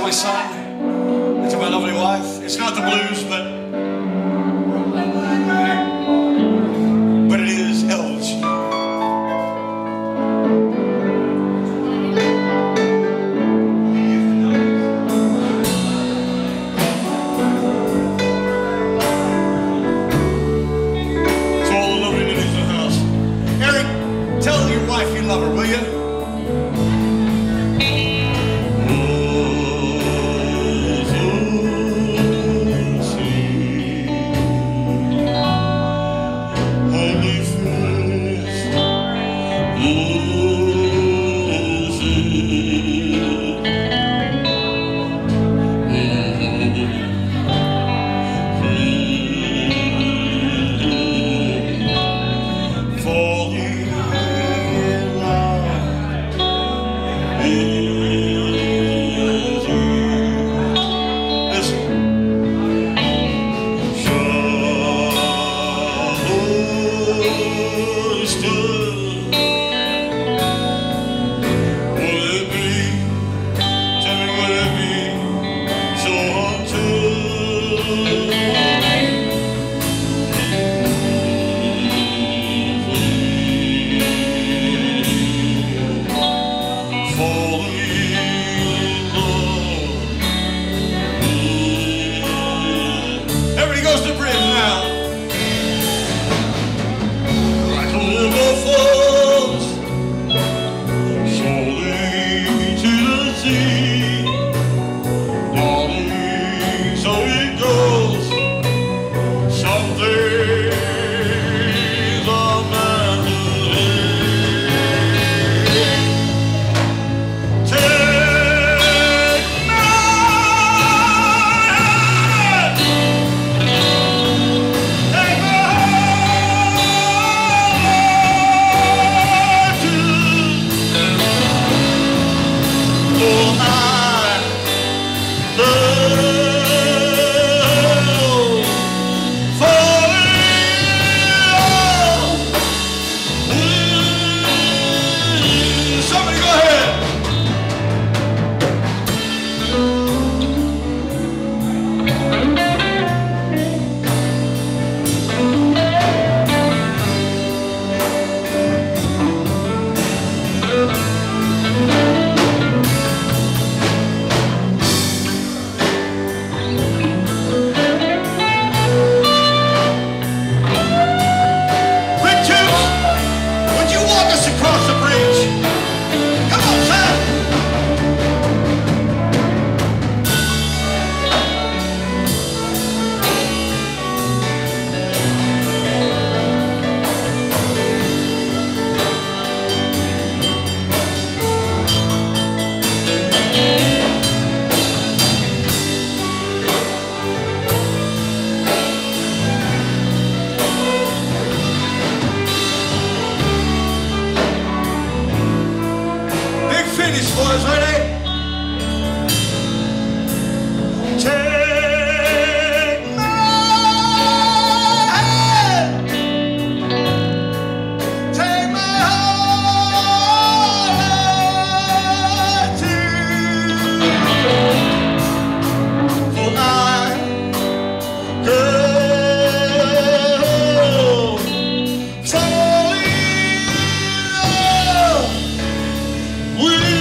my son, and to my lovely wife. It's not the blues, but it is elegy. To all the lovely ladies in the house. Eric, tell your wife you love her, will you? Boys, ready? Take my hand, take my heart too, for I go falling in love with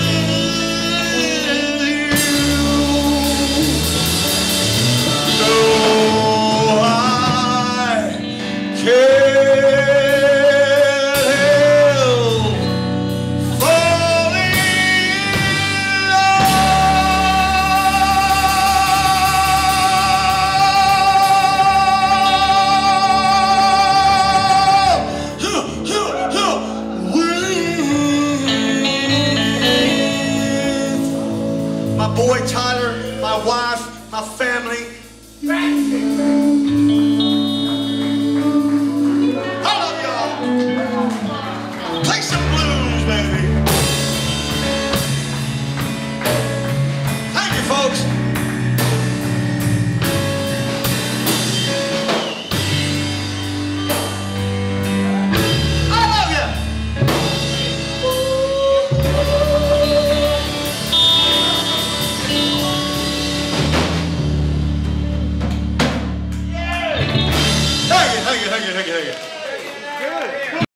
my boy Tyler, my wife, my family. I love y'all. Play some blues, baby. Thank you, folks. I love you. Hang it.